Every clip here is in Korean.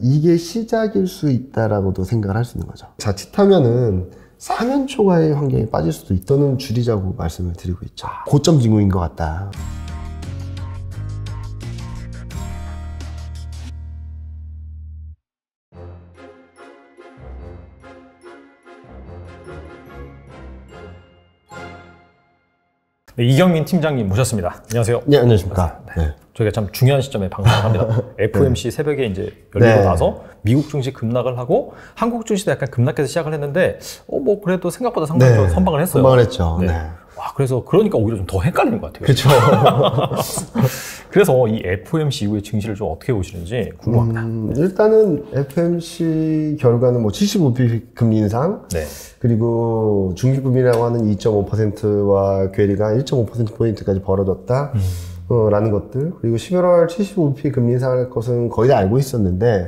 이게 시작일 수 있다라고도 생각을 할 수 있는 거죠. 자칫하면은 사면 초과의 환경에 빠질 수도 있다는 줄이자고 말씀을 드리고 있죠. 고점 징후인 것 같다. 네, 이경민 팀장님 모셨습니다. 안녕하세요. 네, 안녕하십니까. 네. 저희가 참 중요한 시점에 방송을 합니다. FOMC 새벽에 이제 열리고 나서 미국 증시 급락을 하고 한국 증시도 약간 급락해서 시작을 했는데, 뭐 그래도 생각보다 상당히 좀 선방을 했어요. 선방을 했죠. 네. 와, 그래서 그러니까 오히려 좀 더 헷갈리는 것 같아요. 그렇죠. 그래서 이 FOMC 이후의 증시를 좀 어떻게 보시는지 궁금합니다. 일단은 FOMC 결과는 뭐 75bp 금리 인상, 그리고 중기금리라고 하는 2.5%와 괴리가 1.5%포인트까지 벌어졌다. 라는 것들, 그리고 11월 75bp 금리 인상할 것은 거의 다 알고 있었는데,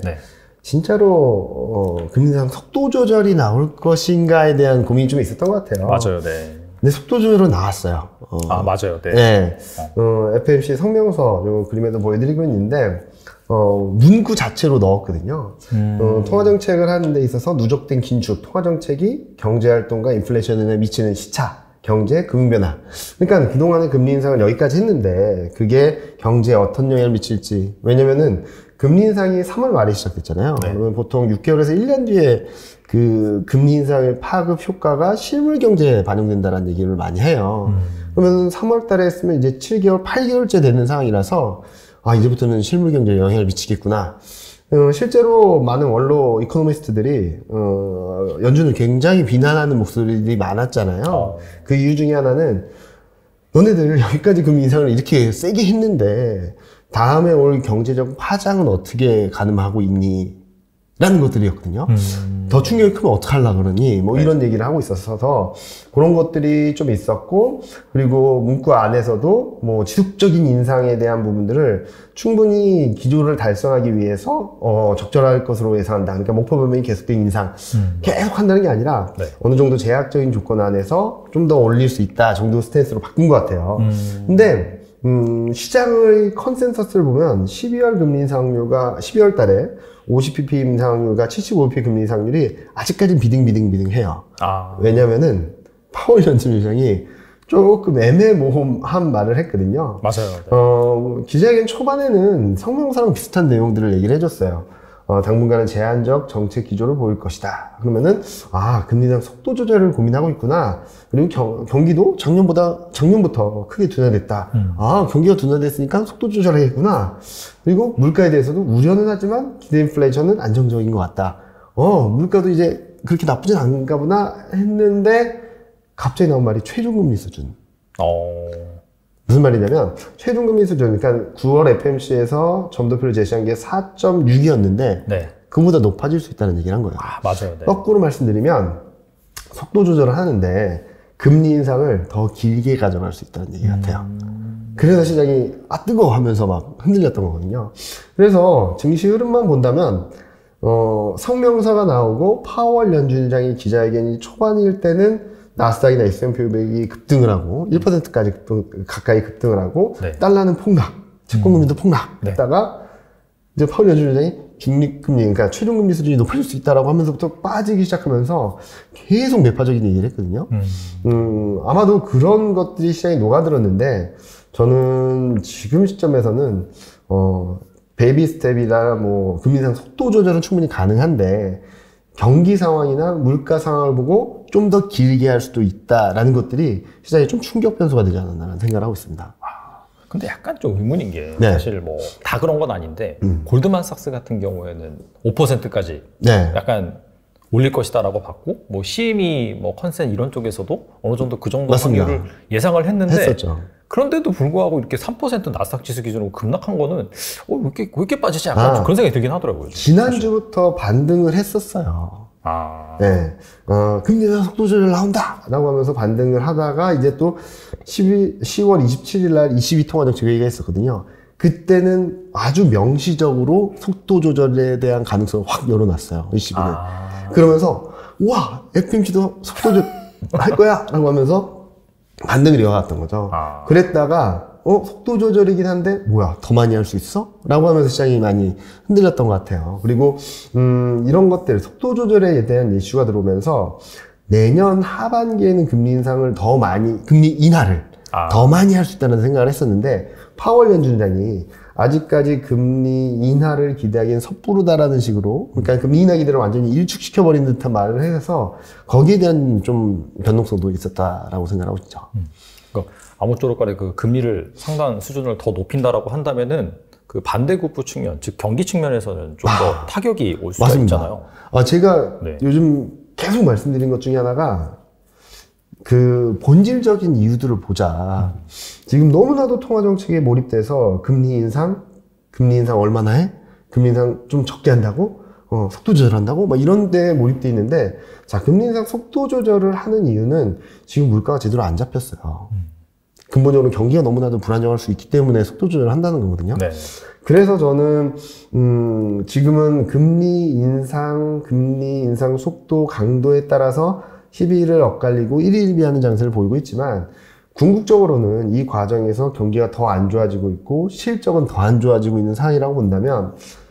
진짜로 금리 인상 속도 조절이 나올 것인가에 대한 고민이 좀 있었던 것 같아요. 맞아요, 네. 근데 속도 조절은 나왔어요. 맞아요, 네. 네. FOMC 성명서 요 그림에도 보여드리고 있는데, 문구 자체로 넣었거든요. 통화정책을 하는 데 있어서 누적된 긴축, 통화정책이 경제활동과 인플레이션에 미치는 시차, 경제, 금융변화. 그러니까 그동안의 금리 인상을 여기까지 했는데 그게 경제에 어떤 영향을 미칠지. 왜냐면은 금리 인상이 3월 말에 시작됐잖아요. 그러면 보통 6개월에서 1년 뒤에 그 금리 인상의 파급 효과가 실물 경제에 반영된다는 얘기를 많이 해요. 그러면 3월 달에 했으면 이제 7개월, 8개월째 되는 상황이라서 이제부터는 실물 경제에 영향을 미치겠구나. 실제로 많은 원로 이코노미스트들이 연준을 굉장히 비난하는 목소리들이 많았잖아요. 그 이유 중에 하나는 너네들 여기까지 금리 인상을 이렇게 세게 했는데 다음에 올 경제적 파장은 어떻게 가늠하고 있니? 라는 것들이었거든요. 더 충격이 크면 어떡하려고 그러니? 뭐 이런 얘기를 하고 있었어서 그런 것들이 좀 있었고, 그리고 문구 안에서도 뭐 지속적인 인상에 대한 부분들을 충분히 기조를 달성하기 위해서 적절할 것으로 예상한다. 그러니까 목표 범위 계속된 인상 계속 한다는 게 아니라 어느 정도 제약적인 조건 안에서 좀 더 올릴 수 있다 정도 스탠스로 바꾼 것 같아요. 근데 시장의 컨센서스를 보면 12월 금리 인상률가 12월 달에 50pp 인상률과 75pp 금리 인상률이 아직까지는 비등비등해요. 왜냐면은 파월 연준의장이 조금 애매모호한 말을 했거든요. 맞아요. 기자회견 초반에는 성명서랑 비슷한 내용들을 얘기를 해줬어요. 당분간은 제한적 정책 기조를 보일 것이다. 그러면은 금리 인상 속도 조절을 고민하고 있구나. 그리고 경기도 작년부터 크게 둔화됐다. 경기가 둔화됐으니까 속도 조절하겠구나. 그리고 물가에 대해서도 우려는 하지만 기대 인플레이션은 안정적인 것 같다. 물가도 이제 그렇게 나쁘진 않은가 보나 했는데 갑자기 나온 말이 최종금리 수준. 무슨 말이냐면 최종금리 수준, 그러니까 9월 FOMC에서 점도표를 제시한 게 4.6이었는데 그보다 높아질 수 있다는 얘기를 한 거예요. 맞아요. 거꾸로 말씀드리면 속도 조절을 하는데 금리 인상을 더 길게 가져갈 수 있다는 얘기 같아요. 그래서 시장이 뜨거워 하면서 막 흔들렸던 거거든요. 그래서 증시 흐름만 본다면 성명서가 나오고 파월 연준의장의 기자회견이 초반일 때는 나스닥이나 S&P 500이 급등을 하고 1%까지 가까이 급등을 하고 달러는 폭락, 채권금리도 폭락했다가 이제 파월 연준의장이 중립금리, 그러니까 최종금리 수준이 높아질 수 있다라고 하면서부터 빠지기 시작하면서 계속 매파적인 얘기를 했거든요. 아마도 그런 것들이 시장에 녹아들었는데 저는 지금 시점에서는 베이비 스텝이나 뭐 금리 인상 속도 조절은 충분히 가능한데 경기 상황이나 물가 상황을 보고 좀 더 길게 할 수도 있다라는 것들이 시장에 좀 충격 변수가 되지 않았나라는 생각을 하고 있습니다. 근데 약간 좀 의문인 게 사실 뭐 다 그런 건 아닌데 골드만삭스 같은 경우에는 5%까지 약간 올릴 것이다라고 봤고, 뭐 CME, 뭐 컨센 이런 쪽에서도 어느 정도 그 정도 확률을 예상을 했는데 그런데도 불구하고 이렇게 3% 나스닥 지수 기준으로 급락한 거는 왜 이렇게 빠지지 약간 그런 생각이 들긴 하더라고요. 지난주부터 반등을 했었어요. 금리 인상 속도 조절 나온다! 라고 하면서 반등을 하다가 이제 또 10월 27일 날 22통화정책 회의가 있었거든요. 그때는 아주 명시적으로 속도 조절에 대한 가능성을 확 열어놨어요. 이 시기는. 그러면서 우와! FOMC도 속도 조절 할 거야! 라고 하면서 반등을 이어갔던 거죠. 그랬다가 속도 조절이긴 한데 뭐야 더 많이 할 수 있어? 라고 하면서 시장이 많이 흔들렸던 것 같아요. 그리고 이런 것들 속도 조절에 대한 이슈가 들어오면서 내년 하반기에는 금리 인상을 더 많이, 금리 인하를 더 많이 할 수 있다는 생각을 했었는데 파월 연준장이 아직까지 금리 인하를 기대하기엔 섣부르다라는 식으로, 그러니까 금리 인하 기대를 완전히 일축시켜버린 듯한 말을 해서 거기에 대한 좀 변동성도 있었다라고 생각하고 있죠. 그러니까 아무쪼록 간에 그 금리를 상당 수준을 더 높인다라고 한다면은 그 반대급부 측면, 즉 경기 측면에서는 좀 더 타격이 올 수가 맞습니다. 있잖아요. 제가 요즘 계속 말씀드린 것 중에 하나가 그 본질적인 이유들을 보자. 지금 너무나도 통화정책에 몰입돼서 금리 인상 얼마나 해? 금리 인상 좀 적게 한다고? 속도 조절한다고? 막 이런 데 몰입돼 있는데, 자, 금리 인상 속도 조절을 하는 이유는 지금 물가가 제대로 안 잡혔어요. 근본적으로 경기가 너무나도 불안정할 수 있기 때문에 속도 조절을 한다는 거거든요. 네. 그래서 저는 지금은 금리 인상 속도 강도에 따라서 12일을 엇갈리고 1일비하는 장세를 보이고 있지만, 궁극적으로는 이 과정에서 경기가 더 안 좋아지고 있고 실적은 더 안 좋아지고 있는 상황이라고 본다면,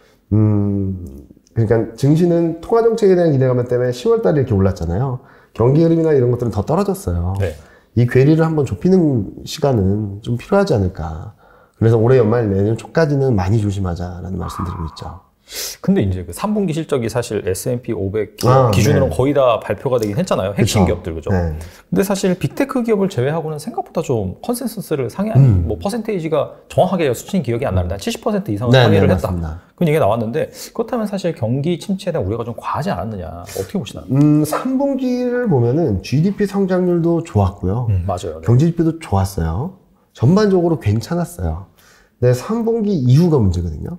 그러니까 증시는 통화정책에 대한 기대감 때문에 10월달에 이렇게 올랐잖아요. 경기 흐름이나 이런 것들은 더 떨어졌어요. 네. 이 괴리를 한번 좁히는 시간은 좀 필요하지 않을까. 그래서 올해 연말 내년 초까지는 많이 조심하자라는 말씀드리고 있죠. 근데 이제 그 3분기 실적이 사실 S&P 500 기준으로 네. 거의 다 발표가 되긴 했잖아요. 핵심 그쵸. 기업들, 그죠? 네. 근데 사실 빅테크 기업을 제외하고는 생각보다 좀 컨센서스를 상회한, 뭐 퍼센테이지가 정확하게 수치는 기억이 안 나는데 한 70% 이상을 상회를 했다. 그런 얘기가 나왔는데, 그렇다면 사실 경기 침체에 대한 우려가 좀 과하지 않았느냐. 어떻게 보시나요? 3분기를 보면은 GDP 성장률도 좋았고요. 맞아요. 네. 경제 지표도 좋았어요. 전반적으로 괜찮았어요. 근데 3분기 이후가 문제거든요.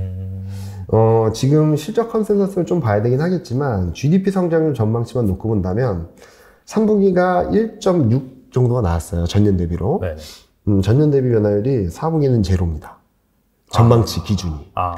지금 실적 컨센서스를 좀 봐야 되긴 하겠지만 GDP 성장률 전망치만 놓고 본다면 3분기가 1.6 정도가 나왔어요. 전년 대비로. 전년 대비 변화율이 4분기는 제로입니다. 전망치 기준이.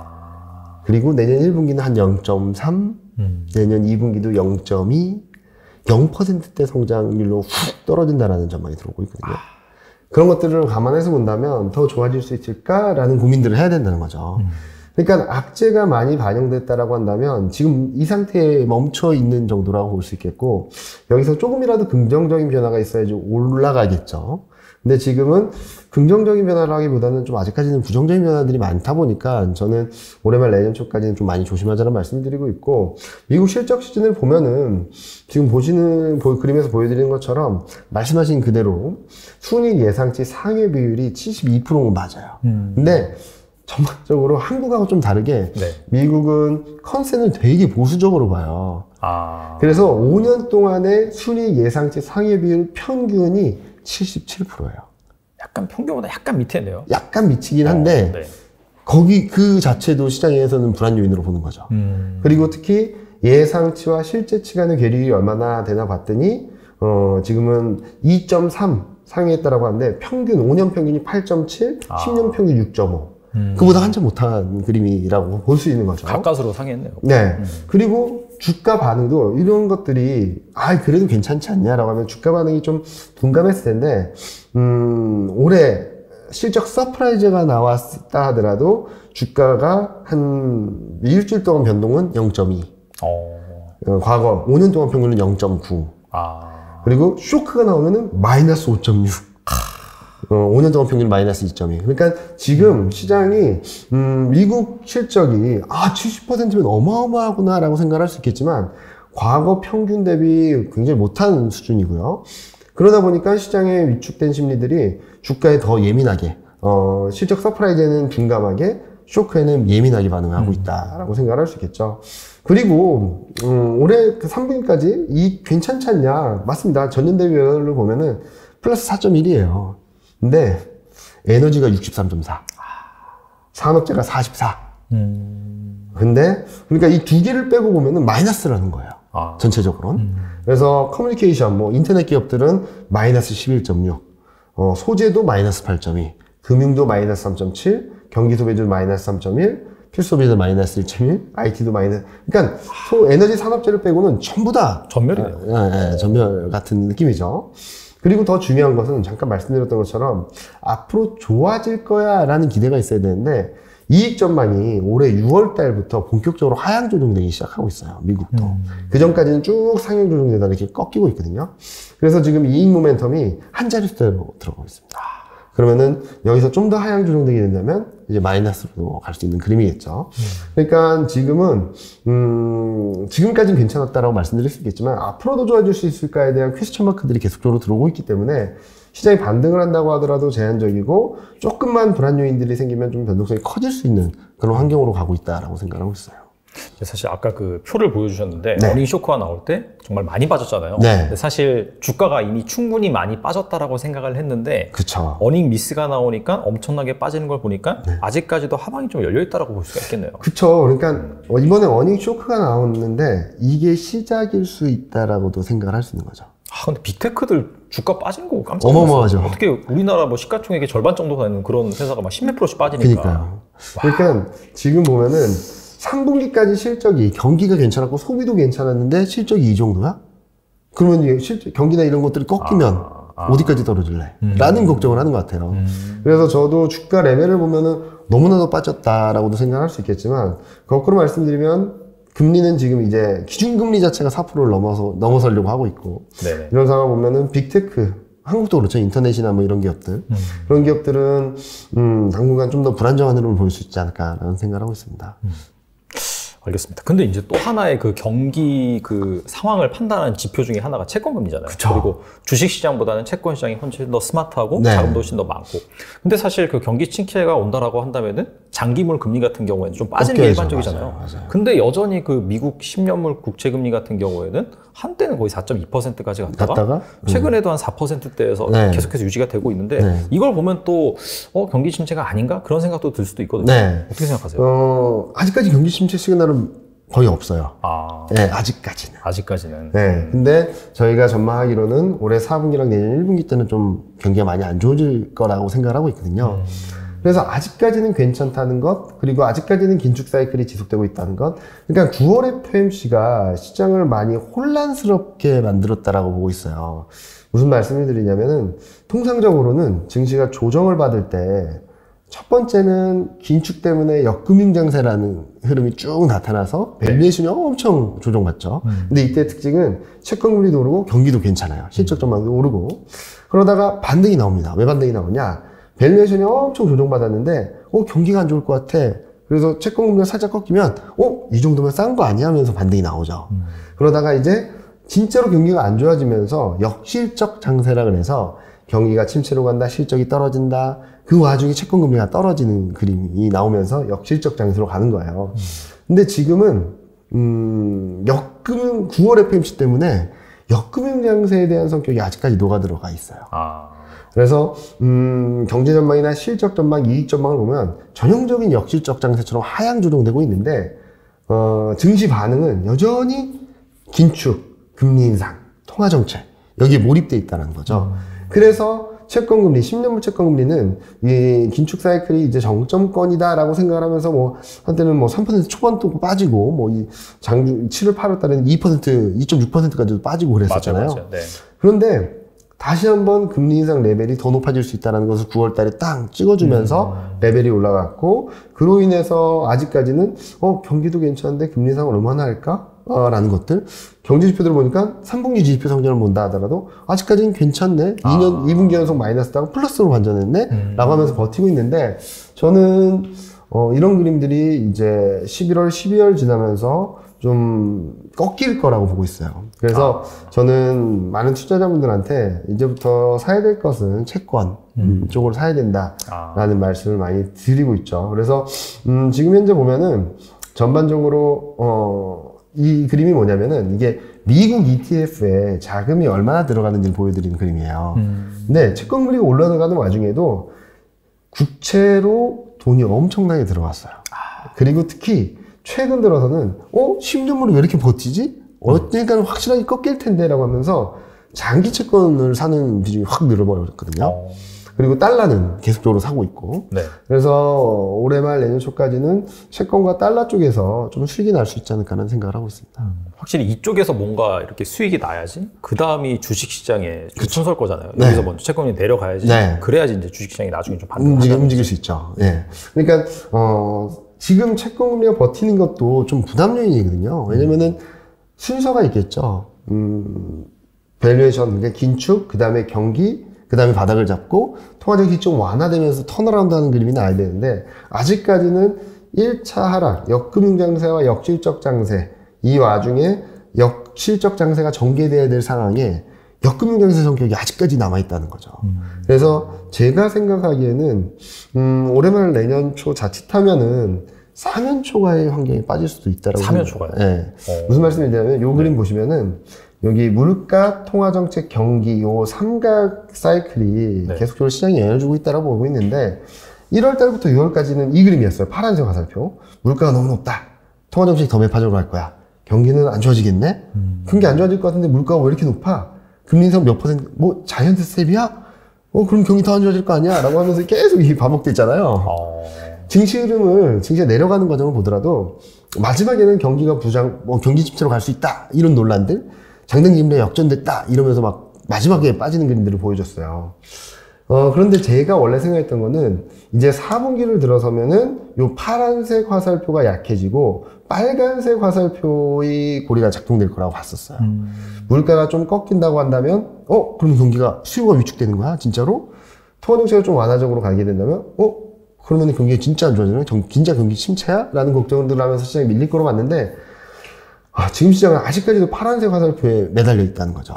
그리고 내년 1분기는 한 0.3, 내년 2분기도 0.2, 0%대 성장률로 훅 떨어진다라는 전망이 들어오고 있거든요. 그런 것들을 감안해서 본다면 더 좋아질 수 있을까라는 고민들을 해야 된다는 거죠. 그러니까 악재가 많이 반영됐다라고 한다면 지금 이 상태에 멈춰 있는 정도라고 볼 수 있겠고, 여기서 조금이라도 긍정적인 변화가 있어야지 올라가겠죠. 근데 지금은 긍정적인 변화라기보다는 좀 아직까지는 부정적인 변화들이 많다 보니까 저는 올해 말 내년 초까지는 좀 많이 조심하자는 말씀드리고 있고, 미국 실적 시즌을 보면은 지금 보시는 그림에서 보여드리는 것처럼 말씀하신 그대로 순이익 예상치 상회 비율이 72%는 맞아요. 근데 전반적으로 한국하고 좀 다르게 미국은 컨센을 되게 보수적으로 봐요. 그래서 5년 동안의 순이익 예상치 상회 비율 평균이 77%예요. 약간 평균보다 약간 밑에네요. 약간 미치긴 한데 거기 그 자체도 시장에서는 불안 요인으로 보는 거죠. 그리고 특히 예상치와 실제치 간의 괴리가 얼마나 되나 봤더니 지금은 2.3 상회했다라고 하는데 평균 5년 평균이 8.7, 10년 평균 6.5. 그보다 한참 못한 그림이라고 볼 수 있는 거죠. 가까스로 상했네요. 네. 그리고 주가 반응도 이런 것들이 그래도 괜찮지 않냐라고 하면 주가 반응이 좀 둔감했을 텐데 올해 실적 서프라이즈가 나왔다 하더라도 주가가 한 일주일 동안 변동은 0.2. 과거 5년 동안 평균은 0.9. 그리고 쇼크가 나오면은 마이너스 5.6. 5년 동안 평균 마이너스 2.2. 그러니까 지금 시장이 미국 실적이 70%면 어마어마하구나라고 생각할 수 있겠지만 과거 평균 대비 굉장히 못한 수준이고요. 그러다 보니까 시장에 위축된 심리들이 주가에 더 예민하게, 실적 서프라이즈에는 둔감하게, 쇼크에는 예민하게 반응하고 있다라고 생각을 할 수 있겠죠. 그리고 올해 그 3분기까지 이 괜찮지 않냐? 맞습니다. 전년 대비 변화를 보면은 플러스 4.1이에요. 근데 에너지가 63.4, 산업재가 44. 근데 그러니까 이 두 개를 빼고 보면은 마이너스라는 거예요. 전체적으로는. 그래서 커뮤니케이션, 뭐 인터넷 기업들은 마이너스 11.6, 소재도 마이너스 8.2, 금융도 마이너스 3.7, 경기 소비도 마이너스 3.1, 필수소비도 마이너스 1.1, IT도 마이너스. 그러니까 에너지 산업재를 빼고는 전부 다 전멸이네요. 전멸 같은 느낌이죠. 그리고 더 중요한 것은 잠깐 말씀드렸던 것처럼 앞으로 좋아질 거야 라는 기대가 있어야 되는데 이익 전망이 올해 6월 달부터 본격적으로 하향 조정되기 시작하고 있어요. 미국도. 그 전까지는 쭉 상향 조정되다 이렇게 꺾이고 있거든요. 그래서 지금 이익 모멘텀이 한 자릿수대로 들어가고 있습니다. 그러면은 여기서 좀 더 하향 조정되게 된다면 이제 마이너스로 갈 수 있는 그림이겠죠. 그러니까 지금은 지금까지는 괜찮았다라고 말씀드릴 수 있겠지만 앞으로도 좋아질 수 있을까에 대한 퀘스천 마크들이 계속적으로 들어오고 있기 때문에 시장이 반등을 한다고 하더라도 제한적이고 조금만 불안 요인들이 생기면 좀 변동성이 커질 수 있는 그런 환경으로 가고 있다라고 생각하고 있어요. 사실 아까 그 표를 보여주셨는데 어닝 쇼크가 나올 때 정말 많이 빠졌잖아요. 근데 사실 주가가 이미 충분히 많이 빠졌다라고 생각을 했는데 그쵸. 어닝 미스가 나오니까 엄청나게 빠지는 걸 보니까 아직까지도 하방이 좀 열려있다라고 볼 수가 있겠네요. 그쵸. 그러니까 이번에 어닝 쇼크가 나오는데 이게 시작일 수 있다라고도 생각을 할 수 있는 거죠. 근데 빅테크들 주가 빠진 거 깜짝 놀랐어요. 어마어마하죠. 어떻게 우리나라 뭐 시가총액의 절반 정도가 되는 그런 회사가 막 10몇 %씩 빠지니까. 그러니까요. 그러니까 지금 보면은 3분기까지 실적이 경기가 괜찮았고 소비도 괜찮았는데 실적이 이 정도야? 그러면 경기나 이런 것들이 꺾이면 어디까지 떨어질래? 라는 걱정을 하는 것 같아요. 그래서 저도 주가 레벨을 보면은 너무나도 빠졌다라고도 생각할 수 있겠지만 거꾸로 말씀드리면 금리는 지금 이제 기준금리 자체가 4%를 넘어서려고 하고 있고 네네. 이런 상황을 보면은 빅테크 한국도 그렇죠. 인터넷이나 뭐 이런 기업들 그런 기업들은 당분간 좀 더 불안정한 흐름을 보일 수 있지 않을까라는 생각을 하고 있습니다. 알겠습니다. 근데 이제 또 하나의 그 경기 그 상황을 판단하는 지표 중에 하나가 채권금리잖아요. 그쵸. 그리고 주식시장보다는 채권시장이 훨씬 더 스마트하고 자금도 훨씬 더 많고. 근데 사실 그 경기 침체가 온다라고 한다면은 장기물 금리 같은 경우에는 좀 빠지는 게 일반적이잖아요. 맞아요. 근데 여전히 그 미국 10년물 국채금리 같은 경우에는 한때는 거의 4.2%까지 갔다가 최근에도 한 4%대에서 계속해서 유지가 되고 있는데 이걸 보면 또 경기 침체가 아닌가? 그런 생각도 들 수도 있거든요. 어떻게 생각하세요? 아직까지 경기 침체 시그널은 거의 없어요. 네, 아직까지는. 아직까지는. 네. 근데 저희가 전망하기로는 올해 4분기랑 내년 1분기 때는 좀 경기가 많이 안 좋아질 거라고 생각을 하고 있거든요. 그래서 아직까지는 괜찮다는 것, 그리고 아직까지는 긴축 사이클이 지속되고 있다는 것. 그러니까 9월 FOMC가 시장을 많이 혼란스럽게 만들었다라고 보고 있어요. 무슨 말씀을 드리냐면은 통상적으로는 증시가 조정을 받을 때 첫 번째는 긴축 때문에 역금융 장세라는 흐름이 쭉 나타나서 밸류에이션이 엄청 조정받죠. 근데 이때 특징은 채권금리도 오르고 경기도 괜찮아요. 실적 전망도 오르고. 그러다가 반등이 나옵니다. 왜 반등이 나오냐? 밸류에이션이 엄청 조정받았는데 경기가 안 좋을 것 같아. 그래서 채권금리가 살짝 꺾이면 이 정도면 싼 거 아니야? 하면서 반등이 나오죠. 그러다가 이제 진짜로 경기가 안 좋아지면서 역실적 장세라 그래서 경기가 침체로 간다, 실적이 떨어진다. 그 와중에 채권금리가 떨어지는 그림이 나오면서 역실적 장세로 가는 거예요. 근데 지금은 9월 FOMC 때문에 역금융 장세에 대한 성격이 아직까지 녹아들어가 있어요. 그래서 경제 전망이나 실적 전망, 이익 전망을 보면 전형적인 역실적 장세처럼 하향 조정되고 있는데 증시 반응은 여전히 긴축, 금리 인상, 통화 정책 여기에 몰입돼 있다는 거죠. 그래서 채권금리, 10년물 채권금리는 이 긴축 사이클이 이제 정점권이다라고 생각을 하면서 뭐 한때는 뭐 3% 초반도 빠지고 뭐 이 장주 7월, 8월 달에는 2%, 2.6%까지도 빠지고 그랬었잖아요. 맞아요. 네. 그런데 다시 한번 금리 인상 레벨이 더 높아질 수 있다는 것을 9월 달에 딱 찍어주면서 레벨이 올라갔고 그로 인해서 아직까지는 경기도 괜찮은데 금리 인상을 얼마나 할까? 라는 것들 경제 지표들을 보니까 3분기 GDP 성장을 본다 하더라도 아직까지는 괜찮네 2분기 연속 마이너스다가 플러스로 반전했네 라고 하면서 버티고 있는데 저는 이런 그림들이 이제 11월 12월 지나면서 좀 꺾일 거라고 보고 있어요. 그래서 저는 많은 투자자분들한테 이제부터 사야 될 것은 채권 쪽으로 사야 된다라는 말씀을 많이 드리고 있죠. 그래서 지금 현재 보면은 전반적으로 이 그림이 뭐냐면은 이게 미국 ETF에 자금이 얼마나 들어가는지를 보여드리는 그림이에요. 근데 채권금리가 올라가는 와중에도 국채로 돈이 엄청나게 들어갔어요. 그리고 특히 최근 들어서는 10년물이 왜 이렇게 버티지? 언젠가는 확실하게 꺾일 텐데 라고 하면서 장기 채권을 사는 비중이 확 늘어버렸거든요. 그리고 달러는 계속적으로 사고 있고. 네. 그래서 올해 말 내년 초까지는 채권과 달러 쪽에서 좀 수익이 날 수 있지 않을까라는 생각을 하고 있습니다. 확실히 이쪽에서 뭔가 이렇게 수익이 나야지 그 다음이 주식시장에 설 거잖아요. 네. 여기서 먼저 채권이 내려가야지. 네. 그래야지 이제 주식시장이 나중에 좀 움직일 수 있죠. 예. 그러니까 지금 채권 금리가 버티는 것도 좀 부담 요인이거든요. 왜냐면은 순서가 있겠죠. 밸류에이션, 그러니까 긴축, 그 다음에 경기, 그 다음에 바닥을 잡고 통화정책이 좀 완화되면서 턴어라운드 하는 그림이 나야 되는데 아직까지는 1차 하락, 역금융 장세와 역실적 장세, 이 와중에 역실적 장세가 전개돼야 될 상황에 역금융 장세 성격이 아직까지 남아있다는 거죠. 그래서 제가 생각하기에는 올해 말 내년 초 자칫하면은 사면 초과의 환경에 빠질 수도 있다라고. 사면 초과요? 네. 무슨 말씀이냐면 요 그림 보시면은 여기 물가, 통화정책, 경기 요 삼각 사이클이 네. 계속적으로 시장에 영향을 주고 있다고 보고 있는데 1월 달부터 6월까지는 이 그림이었어요. 파란색 화살표. 물가가 너무 높다. 통화정책이 더 매파적으로 갈 거야. 경기는 안 좋아지겠네? 경기 안 좋아질 것 같은데 물가가 왜 이렇게 높아? 금리 인상 몇 %? 뭐 자이언트 스텝이야? 그럼 경기 더 안 좋아질 거 아니야? 라고 하면서 계속 이 반복됐잖아요. 증시 흐름을, 증시가 내려가는 과정을 보더라도 마지막에는 경기가 경기 침체로 갈 수 있다. 이런 논란들. 장단 기금리가 역전됐다. 이러면서 막 마지막에 빠지는 그림들을 보여줬어요. 그런데 제가 원래 생각했던 거는 이제 4분기를 들어서면은 요 paran색 화살표가 약해지고 빨간색 화살표의 고리가 작동될 거라고 봤었어요. 물가가 좀 꺾인다고 한다면, 그럼 경기가 수요가 위축되는 거야? 진짜로? 통화정책이 좀 완화적으로 가게 된다면, 그러면 경기가 진짜 안 좋아지나? 진짜 경기 침체야? 라는 걱정들 하면서 시장이 밀릴 거로 봤는데, 지금 시장은 아직까지도 파란색 화살표에 매달려 있다는 거죠.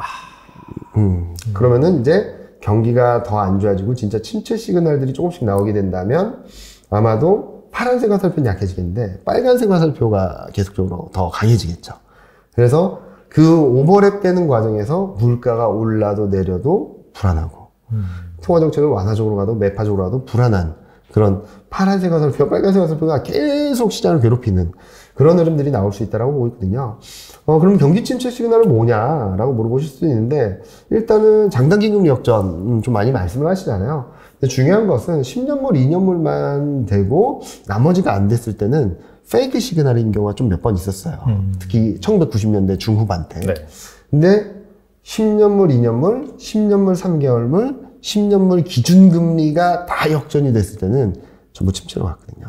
그러면은 이제 경기가 더 안 좋아지고 진짜 침체 시그널들이 조금씩 나오게 된다면 아마도 파란색 화살표는 약해지겠는데 빨간색 화살표가 계속적으로 더 강해지겠죠. 그래서 그 오버랩 되는 과정에서 물가가 올라도 내려도 불안하고 통화정책을 완화적으로 가도 매파적으로 가도 불안한 그런 파란색 화살표, 빨간색 화살표가 계속 시장을 괴롭히는 그런 흐름들이 나올 수 있다고 보고 있거든요. 그럼 경기 침체 시그널은 뭐냐라고 물어보실 수도 있는데, 일단은 장단기 금리 역전, 좀 많이 말씀을 하시잖아요. 근데 중요한 것은 10년물, 2년물만 되고, 나머지가 안 됐을 때는 페이크 시그널인 경우가 좀 몇 번 있었어요. 특히 1990년대 중후반 때. 네. 근데 10년물, 2년물, 10년물, 3개월물, 10년물 기준금리가 다 역전이 됐을 때는 전부 침체로 갔거든요.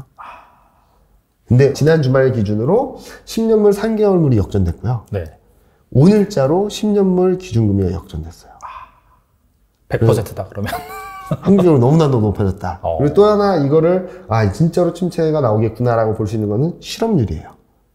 근데 지난 주말 기준으로 10년물 3개월물이 역전됐고요. 네. 오늘자로 10년물 기준금리가 역전됐어요. 100%다 그러면. 확률적으로 너무나도 높아졌다. 그리고 또 하나 이거를 진짜로 침체가 나오겠구나라고 볼 수 있는 거는 실업률이에요.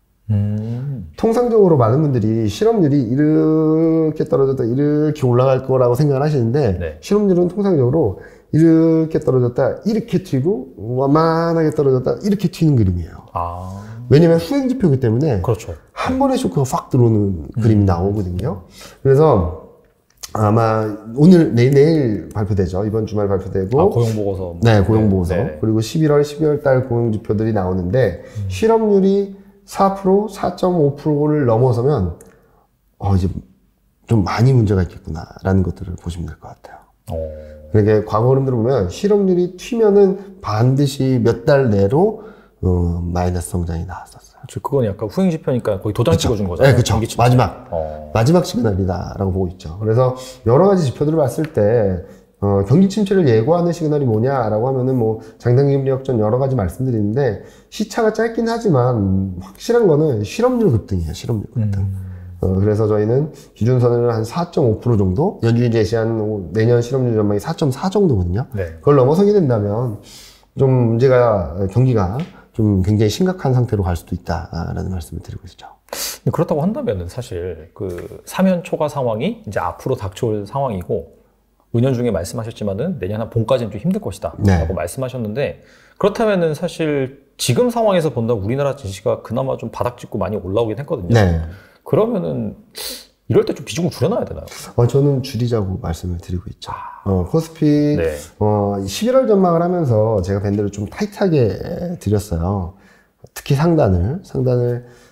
통상적으로 많은 분들이 실업률이 이렇게 떨어졌다 이렇게 올라갈 거라고 생각을 하시는데 네. 실업률은 통상적으로 이렇게 떨어졌다 이렇게 튀고 완만하게 떨어졌다 이렇게 튀는 그림이에요. 왜냐면 후행지표이기 때문에 그렇죠. 한 번에 쇼크가 확 들어오는 그림이 나오거든요. 그래서 아마 오늘 내일 발표되죠. 이번 주말 발표되고 고용보고서. 네, 고용보고서. 네. 그리고 11월, 12월 달 고용지표들이 나오는데 실업률이 4%, 4.5%를 넘어서면 이제 좀 많이 문제가 있겠구나라는 것들을 보시면 될 것 같아요. 그러니까 과거 흐름들을 보면 실업률이 튀면은 반드시 몇 달 내로 마이너스 성장이 나왔었어요. 그건 약간 후행지표니까 거의 도장 찍어준 거잖아요. 네, 그렇죠. 마지막 시그널이다라고 보고 있죠. 그래서 여러 가지 지표들을 봤을 때 경기 침체를 예고하는 시그널이 뭐냐라고 하면은 뭐 장단기 금리 역전 여러 가지 말씀드리는데 시차가 짧긴 하지만 확실한 거는 실업률 급등이에요. 실업률 급등. 그래서 저희는 기준선을 한 4.5% 정도, 연준이 제시한 내년 실업률 전망이 4.4 정도거든요. 네. 그걸 넘어서게 된다면 좀 경기가 좀 굉장히 심각한 상태로 갈 수도 있다라는 말씀을 드리고 있죠. 그렇다고 한다면은 사실 그 사면 초과 상황이 이제 앞으로 닥쳐올 상황이고 은연중에 말씀하셨지만은 내년 한 봄까지는 좀 힘들 것이다 라고 말씀하셨는데 그렇다면은 사실 지금 상황에서 본다면 우리나라 증시가 그나마 좀 바닥 짚고 많이 올라오긴 했거든요. 네. 그러면은 이럴 때 좀 비중을 줄여놔야 되나요? 저는 줄이자고 말씀을 드리고 있죠. 코스피 11월 전망을 하면서 제가 밴드를 좀 타이트하게 드렸어요. 특히 상단을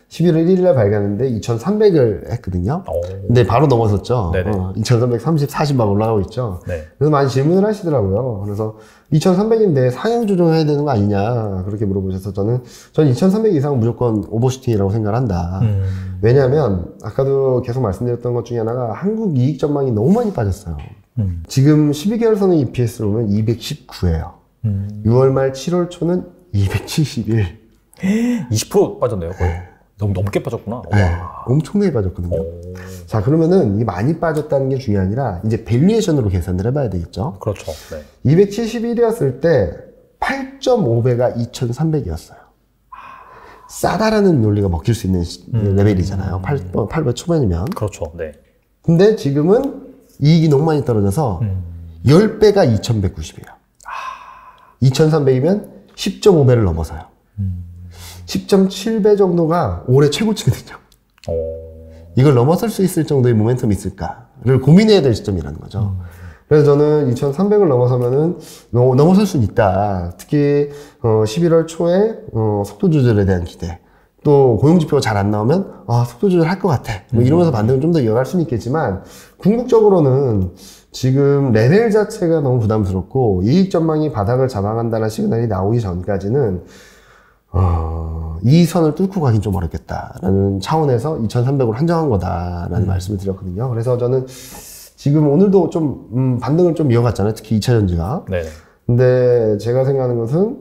11월 1일날 발견했는데 2,300을 했거든요. 근데 바로 넘어섰죠. 2,330, 40 막 올라가고 있죠. 네. 그래서 많이 질문을 하시더라고요. 그래서 2,300인데 상향 조정해야 되는 거 아니냐 그렇게 물어보셔서 저는 2,300 이상은 무조건 오버슈팅이라고 생각을 한다. 왜냐하면 아까도 계속 말씀드렸던 것 중에 하나가 한국 이익 전망이 너무 많이 빠졌어요. 지금 12개월 선의 EPS로 보면 219예요. 6월 말 7월 초는 271. 20% 빠졌네요, 거의. 네. 너무 넘게 빠졌구나. 네, 엄청나게 빠졌거든요. 자, 그러면은 이 많이 빠졌다는 게 중요한 게 아니라 이제 밸류에이션으로 계산을 해봐야 되겠죠. 그렇죠. 네. 271이었을 때 8.5배가 2,300이었어요. 싸다라는 논리가 먹힐 수 있는 레벨이잖아요. 8배 초반이면. 그렇죠. 네. 근데 지금은 이익이 너무 많이 떨어져서 10배가 2,190이에요. 2,300이면 10.5배를 넘어서요. 10.7배 정도가 올해 최고치거든요. 이걸 넘어설 수 있을 정도의 모멘텀이 있을까를 고민해야 될 시점이라는 거죠. 그래서 저는 2,300을 넘어서면은 넘어설 수는 있다. 특히 11월 초에 속도 조절에 대한 기대. 또 고용지표가 잘 안 나오면 속도 조절 할 것 같아. 뭐 이러면서 반등을 좀 더 이어갈 수는 있겠지만 궁극적으로는 지금 레벨 자체가 너무 부담스럽고 이익 전망이 바닥을 잡아간다는 시그널이 나오기 전까지는 이 선을 뚫고 가긴 좀 어렵겠다라는 차원에서 2,300으로 한정한 거다라는 말씀을 드렸거든요. 그래서 저는 지금 오늘도 좀 반등을 좀 이어갔잖아요. 특히 2차전지가. 네. 근데 제가 생각하는 것은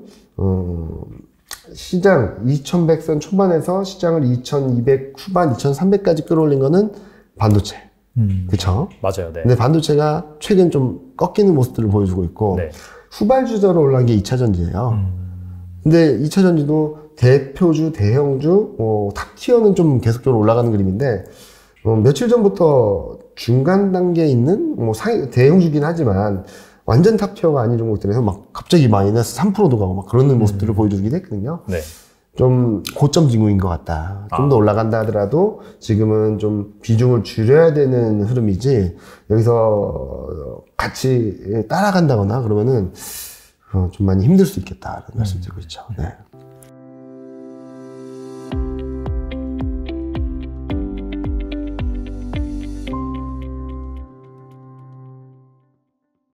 시장 2,100선 초반에서 시장을 2,200 후반, 2,300까지 끌어올린 거는 반도체. 그쵸? 맞아요. 네. 근데 반도체가 최근 좀 꺾이는 모습들을 보여주고 있고 네. 후발주자로 올라간 게 2차전지예요. 근데 2차전지도 대표주, 대형주, 탑티어는 좀 계속적으로 올라가는 그림인데 며칠 전부터 중간 단계에 있는 대형주긴 하지만 완전 탑티어가 아닌 종목들에서 막 갑자기 마이너스 3%도 가고 막 그러는 모습들을 보여주긴 했거든요. 네. 좀 고점 징후인 것 같다. 좀 더 올라간다 하더라도 지금은 좀 비중을 줄여야 되는 흐름이지 여기서 같이 따라간다거나 그러면은 좀 많이 힘들 수 있겠다라는 말씀 드리고 있죠. 네.